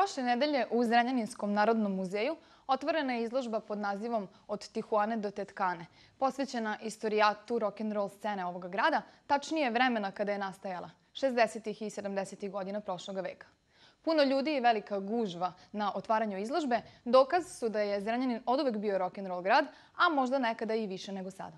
Prošle nedelje u Zrenjaninskom narodnom muzeju otvorena je izložba pod nazivom Od Tihuane do Tetkane, posvećena istorijatu rock'n'roll scene ovoga grada, tačnije vremena kada je nastajala, 60. i 70. godina prošlog veka. Puno ljudi i velika gužva na otvaranju izložbe dokaz su da je Zrenjanin oduvek bio rock'n'roll grad, a možda nekada i više nego sada.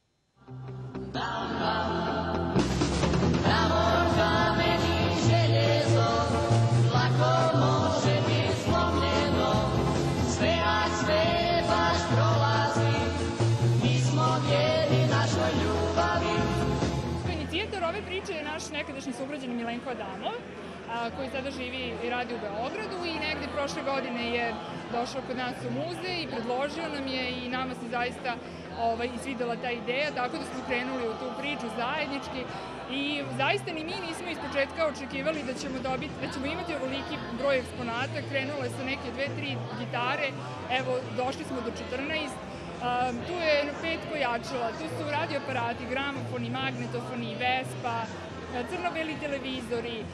Inicijator ove priče je naš nekadašnji sugrađanin Milenko Adamov, koji sada živi i radi u Beogradu i negde prošle godine je došao kod nas u muzej i predložio nam je i nama se zaista svidela ta ideja, tako da smo krenuli u tu priču zajednički i zaista ni mi nismo iz početka očekivali da ćemo imati ovoliki broj eksponata. Krenulo je sa neke 2-3 gitare, evo došli smo do 14. Tu je 5 pojačala, tu su radioaparati, gramofoni, magnetofoni, Vespa, crno-beli televizori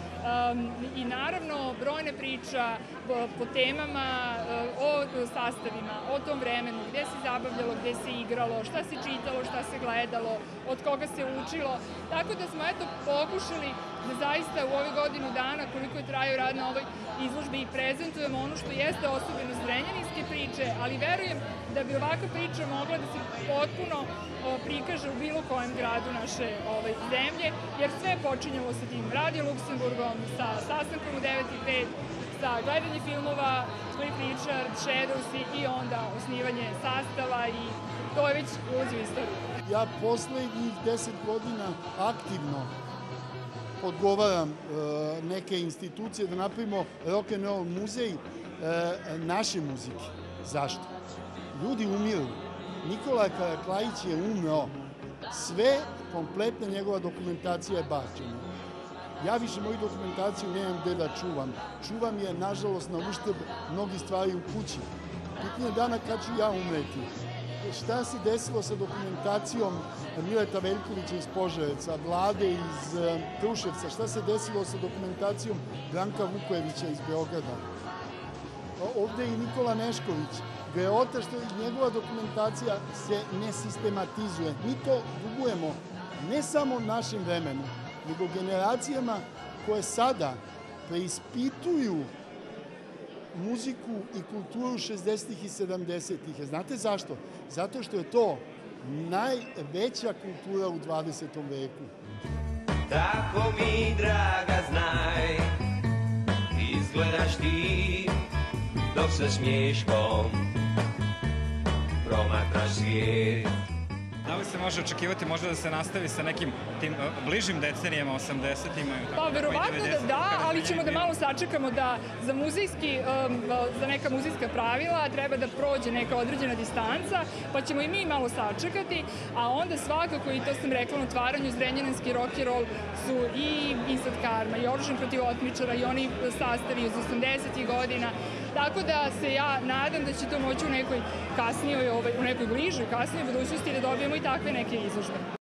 i naravno brojne priča po temama, o sastavima, o tom vremenu, gde se zabavljalo, gde se igralo, šta se čitalo, šta se gledalo, od koga se učilo. Tako da smo pokušali da zaista u ove godinu dana koliko je trajao rad na ovoj izložbi i prezentujemo ono što jeste osobeno zrenjaninske priče, ali verujem da bi ovakva priča mogla da se potpuno prikaže u bilo kojem gradu naše zemlje, jer sve počinjalo sa tim Radio Luksemburgom, sa sastankom u 9:05, sa gledanje filmova, Cliff Richard, Shadows i onda osnivanje sastava i to je već ulazi u istoriju. Ja poslednjih 10 godina aktivno odgovaram neke institucije da napravimo rock'n'roll muzej naše muzike. Zašto? Ljudi umiru. Nikola Karaklajić je umro. Sve, kompletna njegova dokumentacija je bačena. Ja više moju dokumentaciju nemam gde da čuvam. Čuvam je, nažalost, na uštrb mnogih stvari u kući. Pitanje dana kad ću ja umreti. Šta se desilo sa dokumentacijom Mileta Veljkovića iz Požarevca, Vlade iz Kruševca, šta se desilo sa dokumentacijom Branka Vukojevića iz Beograda. Ovde je i Nikola Nešković. Greota što njegova dokumentacija se ne sistematizuje. Mi to dugujemo ne samo našem vremenu, nego generacijama koje sada preispituju muziku i kulturu 60. i 70. Znate zašto? Zato što je to najveća kultura u 20. veku. Tako mi, draga, znaj, izgledaš ti dok se smiješkom promatraš svijet. Da li se može očekivati možda da se nastavi sa nekim tim bližim decenijama, 80-ima? Pa verovatno da, ali ćemo da malo sačekamo da za neka muzejska pravila treba da prođe neka određena distanca, pa ćemo i mi malo sačekati, a onda svakako, i to sam rekla na otvaranju, zrenjaninski rock'n'roll su i Instant Karma, i Oružan protiv otmičara, i oni sastavi iz 80. godina, tako da se ja nadam da će to moći u nekoj bližoj, kasnijoj budućnosti da dobijemo i takve neke izložbe.